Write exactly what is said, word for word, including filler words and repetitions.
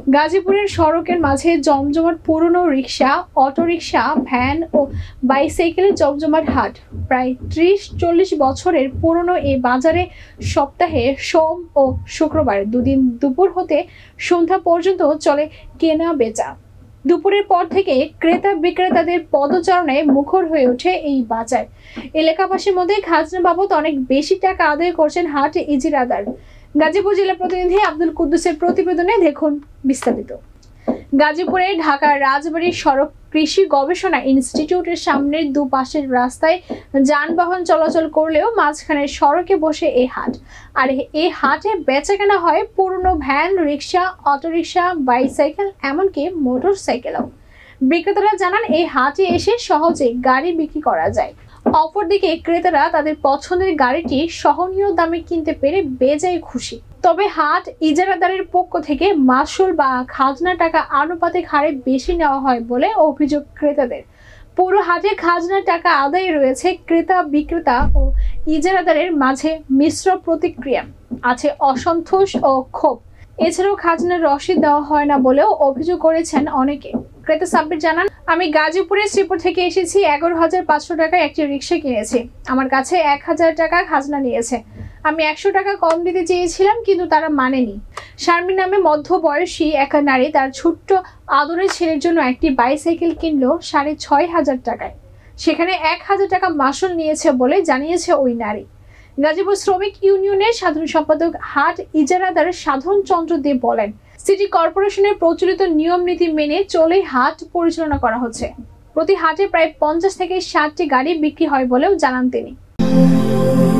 গাজীপুরের সড়কের মাঝে জমজমাট পুরনো রিক্সা, অটোরিকশা, ভ্যান ও বাইসাইকেলের জমজমাট হাট। প্রায় ত্রিশ চল্লিশ বছরের পুরনো এই বাজারে সপ্তাহে সোম ও শুক্রবার দুদিন দুপুর হতে সন্ধ্যা পর্যন্ত চলে কেনা বেচা। দুপুরের পর থেকে ক্রেতা বিক্রেতাদের পদচারণায় মুখর হয়ে ওঠে এই বাজার। এলাকাবাসীর মধ্যে খাজনা বাবদ অনেক বেশি টাকা আদায় করছেন হাট ইজিরাদার। গাজীপুর জেলা প্রতিনিধি আব্দুল কুদ্দুসের প্রতিবেদনে দেখুন বিস্তারিত। গাজীপুরে ঢাকার রাজবাড়ী সড়ক কৃষি গবেষণা ইনস্টিটিউটের সামনের দুপাশের রাস্তায় যানবাহন চলাচল করলেও মাঝখানে সড়কে বসে এই হাট। আর এই হাটে বেচাকেনা হয় পুরনো ভ্যান, রিক্সা, অটোরিকশা, বাইসাইকেল, এমনকি মোটর সাইকেলও। বিক্রেতারা জানান এই হাটে এসে সহজে গাড়ি বিক্রি করা যায়। অপরদিকে ক্রেতারা তাদের পছন্দের গাড়িটি সহনীয় দামে কিনতে পেরে বেজায় খুশি। তবে হাট ইজারাদারের পক্ষ থেকে মাসুল বা খাজনা টাকা আনুপাতিক হারে বেশি নেওয়া হয় বলে অভিযোগ ক্রেতাদের। পুরো হাটে খাজনা টাকা আদায় রয়েছে ক্রেতা বিক্রেতা ও ইজারাদারের মাঝে মিশ্র প্রতিক্রিয়া, আছে অসন্তোষ ও ক্ষোভ। এছাড়াও খাজনার রসিদ দেওয়া হয় না বলেও অভিযোগ করেছেন অনেকে। ক্রেতা সাব্বির জানান, আমি গাজীপুরের শ্রীপুর থেকে এসেছি। এগারো হাজার পাঁচশো টাকায় একটি রিক্সা কিনেছি। আমার কাছে এক হাজার টাকা খাজনা নিয়েছে। আমি একশো টাকা কম দিতে চেয়েছিলাম, কিন্তু তারা মানেনি। শারমিন নামে মধ্যবয়সী এক নারী তার ছোট্ট আদরের ছেলের জন্য একটি বাইসাইকেল কিনলো সাড়ে ছয় হাজার টাকায়। সেখানে এক হাজার টাকা মাসুল নিয়েছে বলে জানিয়েছে ওই নারী। গাজীপুর শ্রমিক ইউনিয়নের সাধারণ সম্পাদক হাট ইজারাদার সাধন চন্দ্র দেব বলেন, সিটি কর্পোরেশনের প্রচলিত নিয়ম নীতি মেনে চলে হাট পরিচালনা করা হচ্ছে। প্রতি হাটে প্রায় পঞ্চাশ থেকে ষাটটি গাড়ি বিক্রি হয় বলেও জানান তিনি।